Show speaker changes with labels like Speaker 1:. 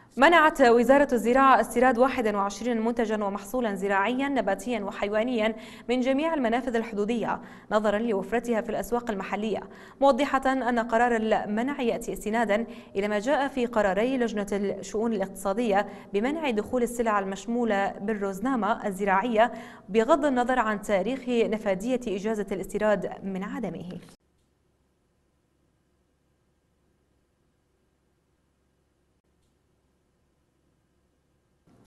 Speaker 1: منعت وزارة الزراعة استيراد 21 منتجا ومحصولا زراعيا نباتيا وحيوانيا من جميع المنافذ الحدودية نظرا لوفرتها في الأسواق المحلية، موضحة أن قرار المنع يأتي استنادا إلى ما جاء في قراري لجنة الشؤون الاقتصادية بمنع دخول السلع المشمولة بالرزنامة الزراعية بغض النظر عن تاريخ نفاذية إجازة الاستيراد من عدمه.